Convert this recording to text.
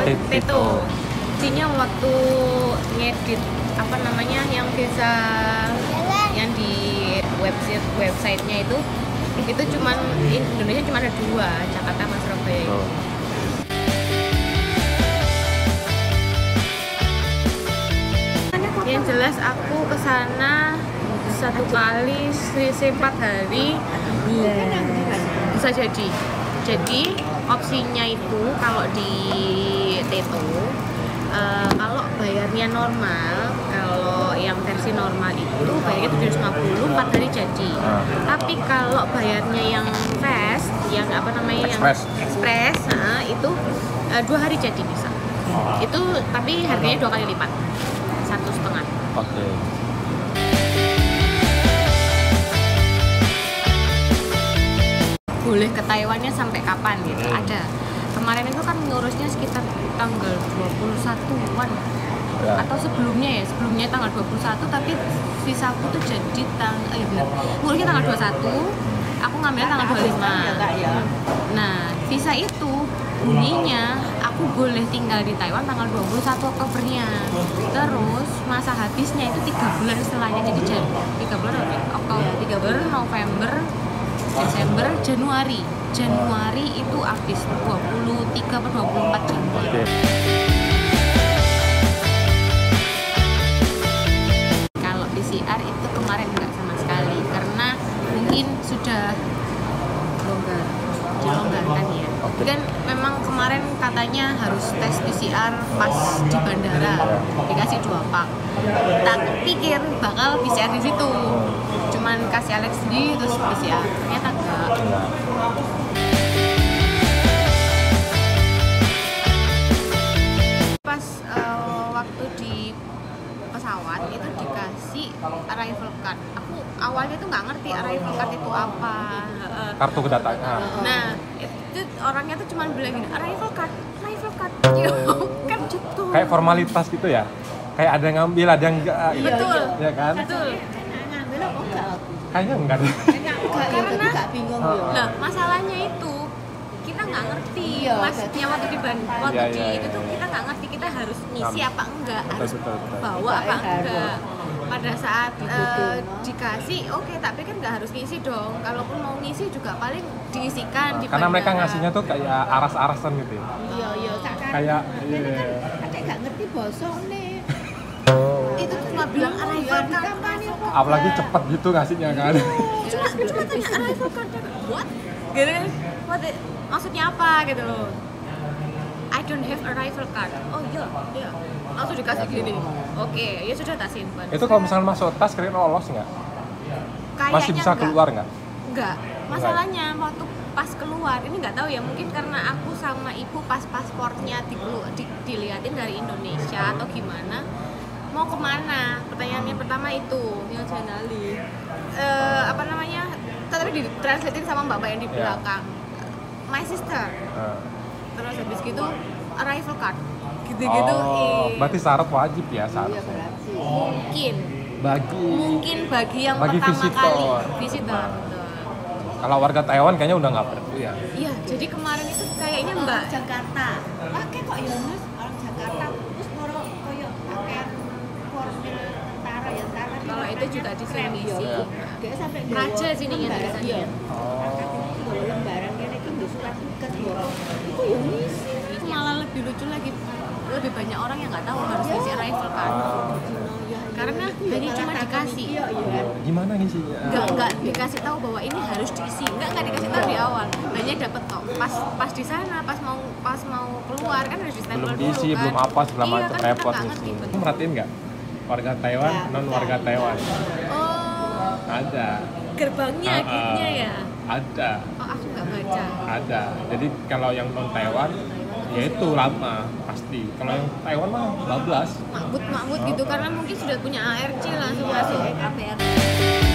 Teto. Intinya waktu ngedit apa namanya yang visa yang di websitenya itu cuman Indonesia cuma ada 2, Jakarta sama Surabaya. Yang jelas aku kesana 1 kali selisih 4 hari bisa jadi. Jadi opsinya itu kalau di Teto kalau bayarnya normal, kalau yang versi normal itu bayarnya 750 4 hari jadi. Tapi kalau bayarnya yang fast, yang apa namanya yang express, itu 2 hari jadi bisa. Itu tapi harganya 2 kali lipat, 1,5. Oke. Boleh ke Taiwannya sampai kapan gitu? Ada. Kemarin itu kan ngurusnya sekitar tanggal 21-an ya. Atau sebelumnya tanggal 21, tapi visaku tuh jadi ngurusnya tanggal 21, aku ngambilnya tanggal 25. Nah, visa itu bunyinya aku boleh tinggal di Taiwan tanggal 21 Oktobernya. Terus masa habisnya itu 3 bulan setelahnya, jadi 3 bulan Oktober, November, Desember, Januari itu habis 23 atau 24 Januari. Kalau PCR itu kemarin enggak sama sekali karena mungkin sudah dilonggarkan ya. Dan memang kemarin katanya harus tes PCR pas di bandara, dikasih 2 pak. Tak pikir bakal PCR di situ. Cuman kasih Alex sendiri terus PCR, ternyata enggak. Pas waktu di pesawat itu dikasih arrival card. Aku awalnya tuh nggak ngerti arrival card itu apa. Kartu kedatangan. Nah, itu orangnya tuh cuma bilang gini, arrival card. Kan gitu. Kayak formalitas gitu ya. Kayak ada yang ngambil, ada yang enggak gitu. Betul. Ya kan? Betul. Kayaknya enggak deh. Karena nah, masalahnya itu kita nggak ngerti. Maksudnya waktu di itu tuh kita nggak ngerti, kita harus ngisi apa enggak, harus bawa apa enggak. Pada saat dikasih oke, tapi kan nggak harus ngisi dong. Kalaupun mau ngisi juga paling diisikan di karena mereka bandara. ngasihnya tuh kayak aras-arasan gitu ya. Iya, Kayak kakek nggak ngerti bosok nih. Itu tuh nggak bilang arrival card. apalagi cepet gitu ngasihnya kan. Cuma tanya arrival card. What? Gitu kan? Maksudnya apa gitu loh. I don't have arrival card. Oh iya. Langsung dikasih gini. Oke, ya sudah tak simpan. Itu kalau misalnya masuk tas kira-kira lolos nggak? Masih bisa keluar nggak? Enggak. Masalahnya waktu pas keluar ini nggak tahu ya, mungkin karena aku sama ibu pas pasportnya diliatin dari Indonesia atau gimana, mau kemana? Pertanyaannya pertama itu yang Janali. Apa namanya? Tapi ditranslatein sama mbak yang di belakang. My sister. Terus habis gitu arrival card. Gitu-gitu. Berarti syarat wajib ya syarat. Mungkin bagi yang bagi pertama visitor. kali visitor. Kalau warga Taiwan kayaknya udah nggak perlu ya. Iya, jadi kemarin itu kayaknya Mbak Jakarta. Pakai kok ya Mas, orang Jakarta terus noro koyo pakaian formal tentara ya tentara. Kalau itu juga di sini sih. Dia sampai Raja sini yang biasanya. Lembaran kene iki nggo surat tugas itu ya ngisi. Itu malah lebih lucu lagi. Lebih banyak orang yang nggak tahu harus ngisi arrival card. Karena hanya cuma dikasih. Gimana ngisinya? Nggak dikasih tahu bahwa ini harus diisi. Nggak dikasih tahu di awal. Hanya dapat kok. Pas di sana, pas mau keluar kan harus di stempel Belum dulu diisi, kan. belum apa segala Iya, macam kan repot kita nggak ngisi. ngerti, Kamu merhatiin nggak? Warga Taiwan, non warga Taiwan. Oh, Ada. gerbangnya gate-nya ya. Ada. Oh, aku nggak baca. Ada. Jadi kalau yang non Taiwan ya itu lama pasti. Kalau yang Taiwan mah bablas. Makbut gitu karena mungkin sudah punya ARC langsung masuk KPR.